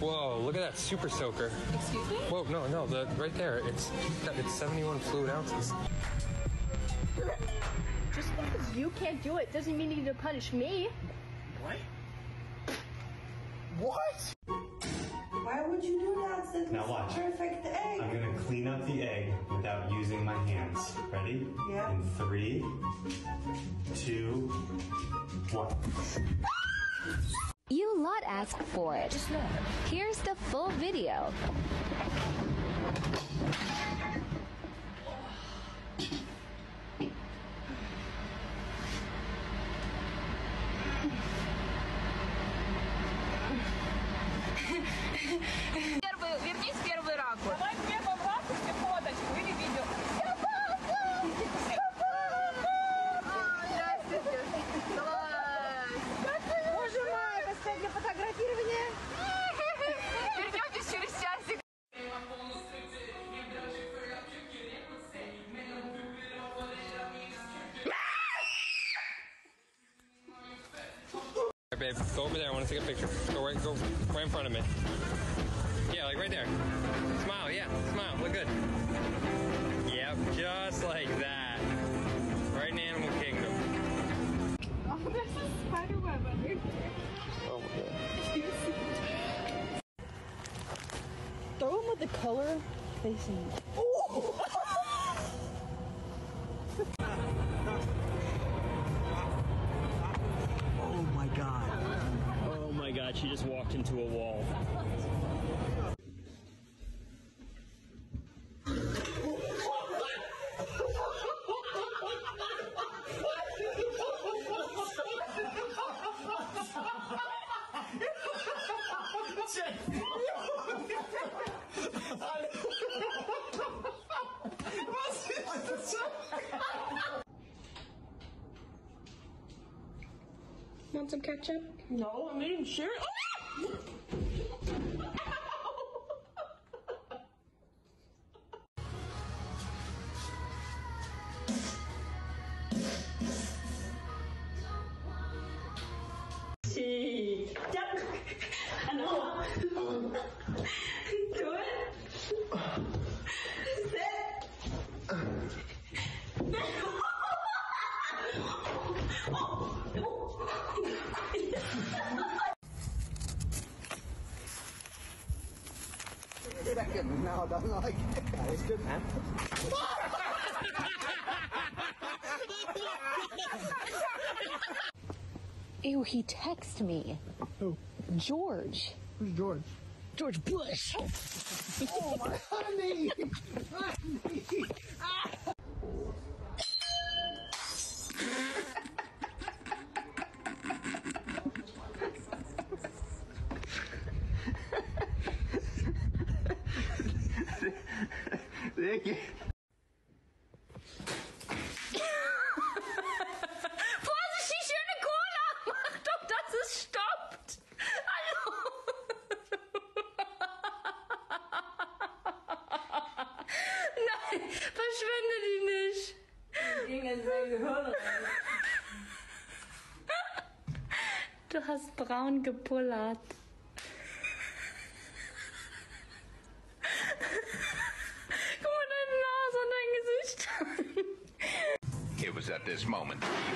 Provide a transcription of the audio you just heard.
Whoa, look at that super soaker. Excuse me? Whoa, no, right there. It's 71 fluid ounces. Just because you can't do it doesn't mean you need to punish me. What? What? Why would you do that? That's Now watch. Perfect egg. I'm gonna clean up the egg without using my hands. Ready? Yeah. In 3, 2, 1. You lot asked for it. Here's the full video. Вернись в первый ракурс. Давай в первом ракурсе фоточку или видео. Здравствуйте. Боже мой, это для фотографирования. Вернетесь через часик. Hey, babe, go over there. I want to take a picture. Go right in front of me. Yeah, like right there. Smile, yeah, smile. Look good. Yep, just like that. Right in Animal Kingdom. Oh, there's a spider web under here. Oh my god. Throw him with the color facing. Oh my god. Oh my god, she just walked into a wall. Want some ketchup? No, I'm eating cereal. Do it. Sit. Second, no, I don't like it. That was good, man. Ew, he texted me. Who? George. Who's George? George Bush. Oh my honey! Honey! Vorsicht, die schöne Cola! Mach doch, dass es stoppt! Hallo! Nein, verschwende die nicht! Du hast braun gepullert. Guck mal deine Nase und dein Gesicht an. It was at this moment he